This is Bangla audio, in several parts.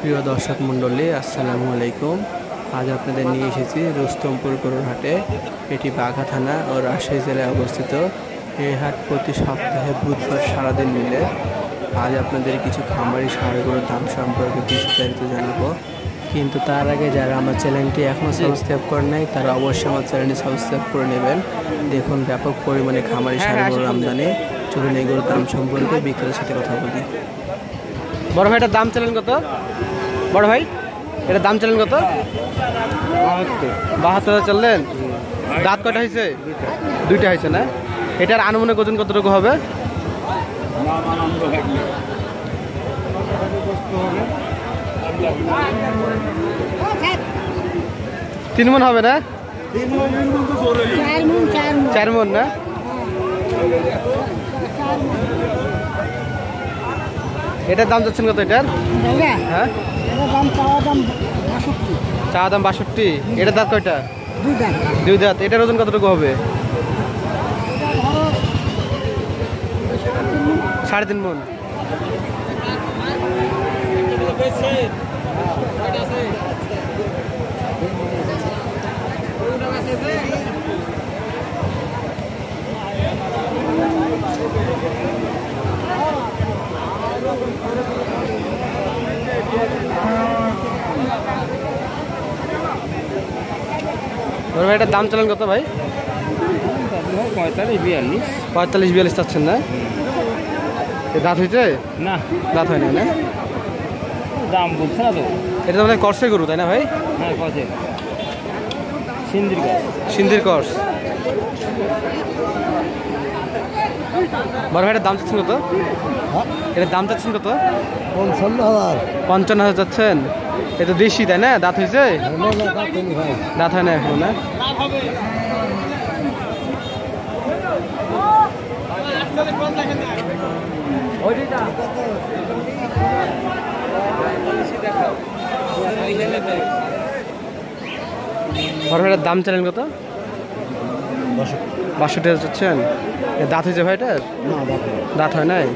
প্রিয় দর্শক মণ্ডলী, আসসালামু আলাইকুম। আজ আপনাদের নিয়ে এসেছি রুস্তমপুর গরুর হাটে। এটি বাঘা থানা ও রাজশাহী জেলায় অবস্থিত। এই হাট প্রতি সপ্তাহে বুধবার সারাদিন মিলে। আজ আপনাদের কিছু খামারি ষাঁড় গরুর দাম সম্পর্কে বিস্তারিত জানাবো, কিন্তু তার আগে যারা আমার চ্যানেলটি এখনও সাবস্ক্রাইব করে নাই তারা অবশ্যই আমার চ্যানেলটি সাবস্ক্রাইব করে নেবেন। দেখুন ব্যাপক পরিমাণে খামারি ষাঁড় গরুর আমদানি। চলুন এই গরুর দাম সম্পর্কে বিক্রেতার সাথে কথা বলি। বড় ভাই, এটার দাম চালেন কত? বড় ভাই, এটার দাম চালেন কত? 72 চললেন। দাঁত কয়টা হয়েছে? দুইটা হয়েছে না? এটার আনুমানিক ওজন কতটুকু হবে? 3 মণ হবে না? 4 মণ না? এটার দাম যাচ্ছেন কত? এটার হ্যাঁ চাওয়া দাম 62। এটার দাঁত কয়টা? দুই দাঁত। এটার ওজন কতটুকু হবে? 3.5 মণ। এটার দাম চলেন কত ভাই? 45-42 চাচ্ছেন না? দাঁত হয়েছে না? দাঁত হয় না? দাম বলছে না তো। এটা তো মানে কর্সের গরু, তাই না ভাই? হ্যাঁ, কর্সের সিন্ধির কর্স। বড় ভাইটার দাম চাচ্ছেন কত? এটার দাম চাচ্ছেন কত? 55,000 চাচ্ছেন। এটা তো দেশি, তাই না? দাঁত হয়েছে? দাঁত হয় না এখনো না? বড় ভাইটার দাম চালেন কত? 62,000 চাচ্ছেন। দাঁত হয়েছে ভাইটার? দাঁত হয় নাই?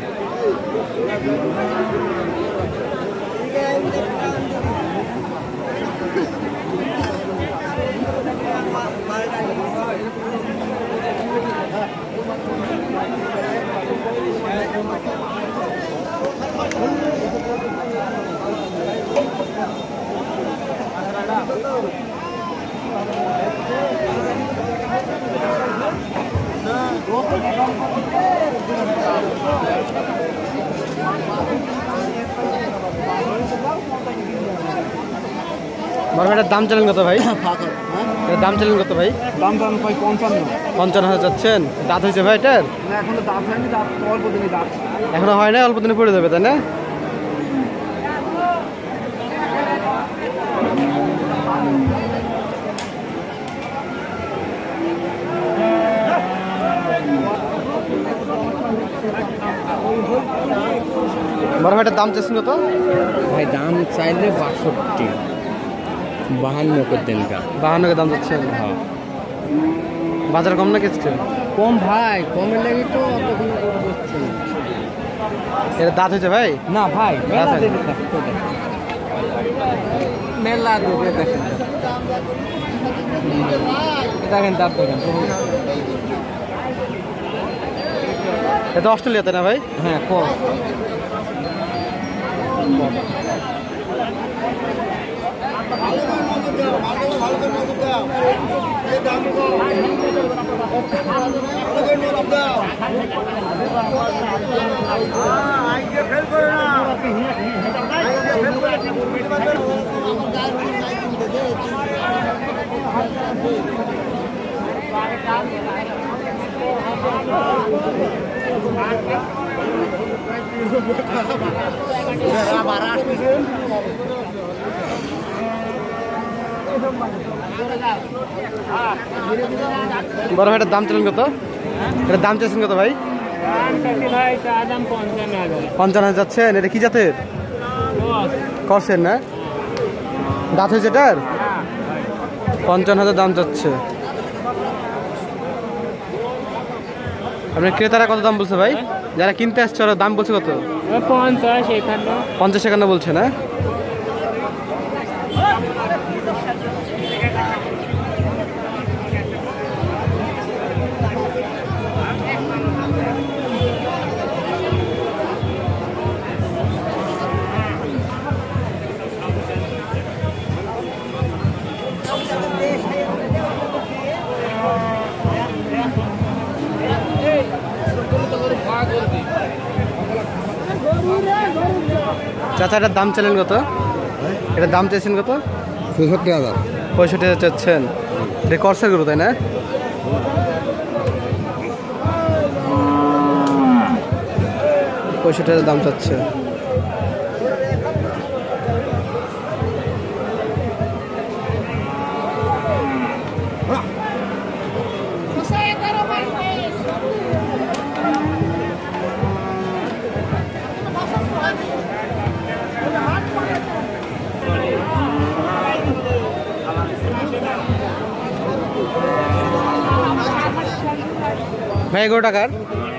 বড় ভাইটার দাম চালেন কত ভাই? দাম চালেন কত ভাই? দাম 55,000 যাচ্ছেন। দাঁত হয়েছে ভাই এটার? এখনো দাঁত হয়নি, দাঁত অল্প দিনই দাঁত। এখনো হয় না, অল্প দিনে পড়ে যাবে, তাই না? বড় ভাইটার দাম চাচ্ছেন কত ভাই? দাম চাইলে 62, 52 করতেন। 52 দাম যাচ্ছেন। হ্যাঁ, বাজার কম না কিছু? কম ভাই, কমের লাগি তো অতগুলো করে বসছে। এটা দাঁত হয়েছে ভাই? না ভাই, দাঁত হয়। মেলা দেবে দেখেন, দেখেন দাঁত দেখেন। এটা অস্ট্রেলিয়াতে না ভাই? হ্যাঁ, কম। বড় ভাইটার দাম চলেন কত? এটার দাম চাচ্ছেন কত ভাই? 55,000 যাচ্ছেন। এটা কি জাতের? কর্সের না? দাঁত হয়েছে এটার? 55,000 দাম যাচ্ছে। আপনার ক্রেতারা কত দাম বলছে ভাই? যারা কিনতে আসছে ওরা দাম বলছে কত? 50 51 50 51 বলছে না? চাচা এটার দাম চাইলেন কত? এটার দাম চাইছেন কত? 65,000। 65,000 চাচ্ছেন। এটা করসার গরু তাই না? $65,000 দাম চাচ্ছে। ভাই 11 টাকার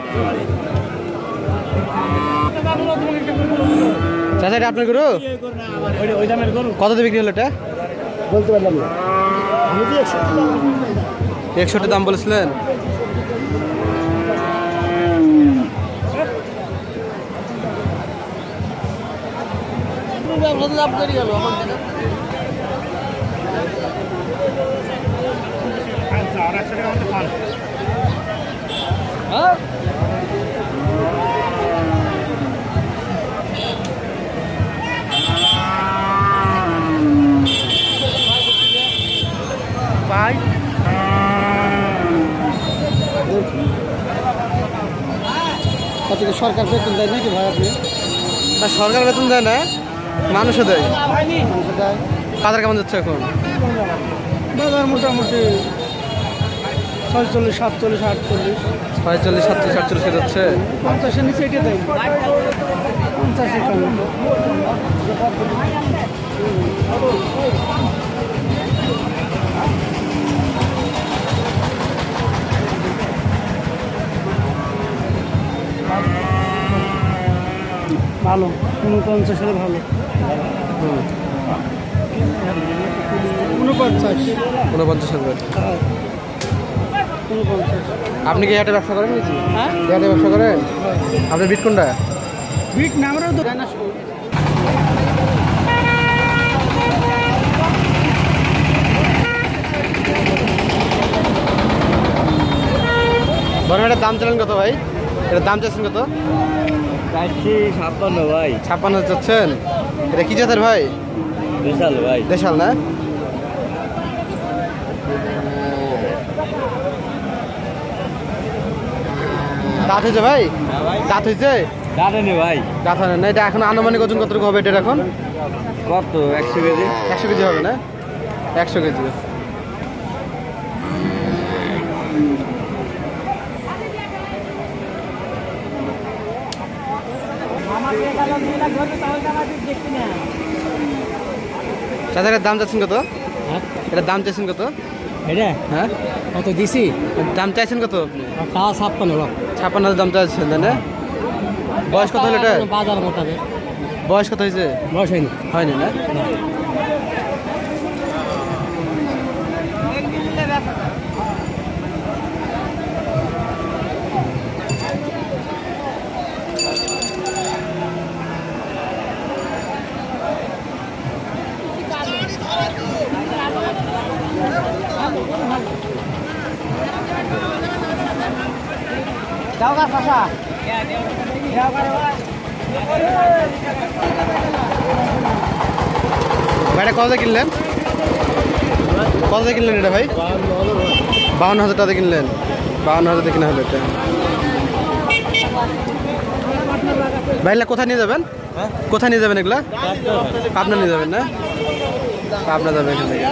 চাচা এটা আপনার গরু? কত দিয়ে বিক্রি হলো এটা? বলতে পারলাম না। আমি দিয়ে 61 দাম বলেছিলেন। লাভ করি গেল আমার থেকে। হ্যাঁ ভাই সরকার বেতন দেয় নাকি ভাই আপনি? না সরকার বেতন দেয় না, মানুষও দেয়। বাজার কেমন যাচ্ছে এখন? বাজার মোটামুটি 46, 47, 48। 46, 47, 48 যাচ্ছে। 50-এর নিচে এটা দেয়। 50-এর কম। ভালো 49-এর ভালো। 49,000। আপনি কি হাটে ব্যবসা করেন নাকি? হ্যাঁ এই হাটে ব্যবসা করেন? আপনার বিট কোনটা? বিট না আমরাও তো জানা। বড় এটার দাম চাইলেন কত ভাই? এটার দাম চাইছেন কত? 56 ভাই। 56,000 চাচ্ছেন। এটা কি জাতের ভাই? বিশাল ভাই। দেশাল না? দাঁত হয়েছে ভাই? দাঁত হয়েছে? জানেনি ভাই দাঁত হয় না। এটা এখন আনুমানিক ওজন কতটুকু হবে এটা এখন? কত 100 কেজি? 100 কেজি হবে না? 100 কেজি। চাচার দাম চাচ্ছেন কত? হ্যাঁ এটার দাম চাইছেন কত? এটা হ্যাঁ কত দিছি? দাম চাইছেন কত? তা 56 56,000 দাম চাইছেন তাই না? বয়স কত হলো এটা? বাজার মোটাবে বয়স কত হয়েছে? বয়স হয়নি। হয়নি না? যাও গা চাচা। ভাইটা কত কিনলেন? কত কিনলেন এটা ভাই? 52,000 টাকা কিনলেন। 52,000 কিনা হলো এটা। ভাইলা কোথায় নিয়ে যাবেন? কোথায় নিয়ে যাবেন এগুলা? পাবনা নিয়ে যাবেন না? পাবনা যাবে এখান থেকে।